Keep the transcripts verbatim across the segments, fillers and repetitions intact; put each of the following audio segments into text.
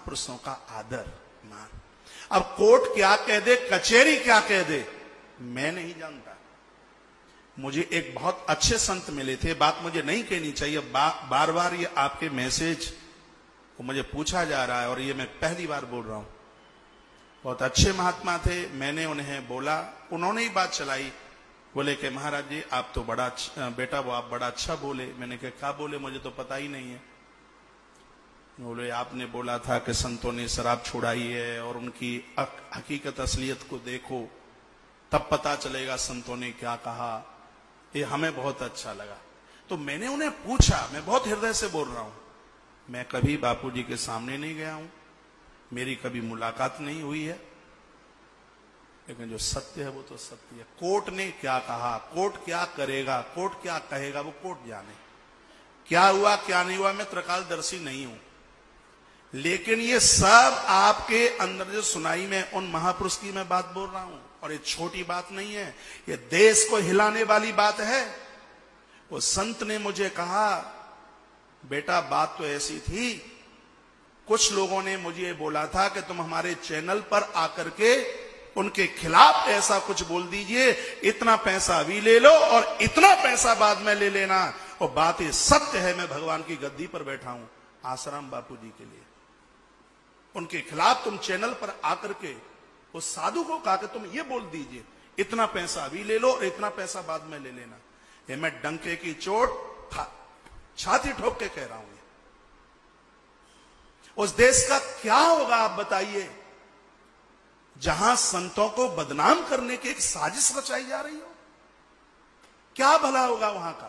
महापुरुषों का आदर मान। अब कोर्ट क्या कह दे, कचहरी क्या कह दे, मैं नहीं जानता। मुझे एक बहुत अच्छे संत मिले थे, बात मुझे नहीं कहनी चाहिए, बा, बार बार ये आपके मैसेज को मुझे पूछा जा रहा है और ये मैं पहली बार बोल रहा हूं। बहुत अच्छे महात्मा थे, मैंने उन्हें बोला, उन्होंने ही बात चलाई, बोले कि महाराज जी आप तो बड़ा अच्छा, बेटा वो आप बड़ा अच्छा बोले। मैंने कहा क्या बोले, मुझे तो पता ही नहीं है। बोले आपने बोला था कि संतों ने शराब छुड़ाई है और उनकी हकीकत असलियत को देखो तब पता चलेगा संतों ने क्या कहा। ये हमें बहुत अच्छा लगा। तो मैंने उन्हें पूछा, मैं बहुत हृदय से बोल रहा हूं, मैं कभी बापूजी के सामने नहीं गया हूं, मेरी कभी मुलाकात नहीं हुई है, लेकिन जो सत्य है वो तो सत्य है। कोर्ट ने क्या कहा, कोर्ट क्या करेगा, कोर्ट क्या कहेगा, वो कोर्ट जाने। क्या हुआ क्या नहीं हुआ, मैं त्रिकालदर्शी नहीं हूं, लेकिन ये सब आपके अंदर जो सुनाई में उन महापुरुष की मैं बात बोल रहा हूं। और ये छोटी बात नहीं है, ये देश को हिलाने वाली बात है। वो संत ने मुझे कहा, बेटा बात तो ऐसी थी, कुछ लोगों ने मुझे बोला था कि तुम हमारे चैनल पर आकर के उनके खिलाफ ऐसा कुछ बोल दीजिए, इतना पैसा अभी ले लो और इतना पैसा बाद में ले लेना। और बात ये सत्य है, मैं भगवान की गद्दी पर बैठा हूं आसाराम बापूजी के लिए। उनके खिलाफ तुम चैनल पर आकर के उस साधु को कहा कि तुम ये बोल दीजिए, इतना पैसा अभी ले लो और इतना पैसा बाद में ले लेना। ये मैं डंके की चोट छाती ठोक के कह रहा हूं। उस देश का क्या होगा आप बताइए, जहां संतों को बदनाम करने की एक साजिश रचाई जा रही हो? क्या भला होगा वहां का?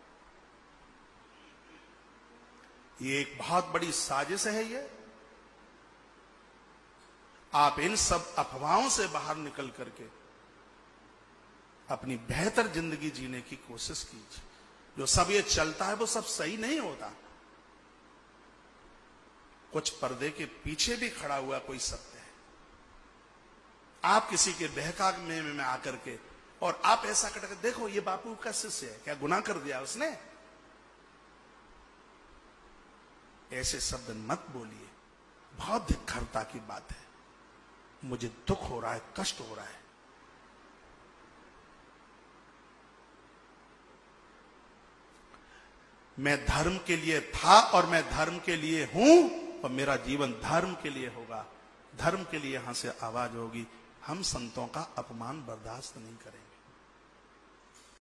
ये एक बहुत बड़ी साजिश है। ये आप इन सब अफवाहों से बाहर निकल करके अपनी बेहतर जिंदगी जीने की कोशिश कीजिए। जो सब ये चलता है वो सब सही नहीं होता। कुछ पर्दे के पीछे भी खड़ा हुआ कोई सत्य है। आप किसी के बहका में, में, में आकर के और आप ऐसा करके देखो ये बापू का शिष्य है, क्या गुनाह कर दिया उसने? ऐसे शब्द मत बोलिए, बहुत धिक्कारता की बात है। मुझे दुख हो रहा है, कष्ट हो रहा है। मैं धर्म के लिए था और मैं धर्म के लिए हूं और मेरा जीवन धर्म के लिए होगा, धर्म के लिए यहां से आवाज होगी। हम संतों का अपमान बर्दाश्त नहीं करेंगे।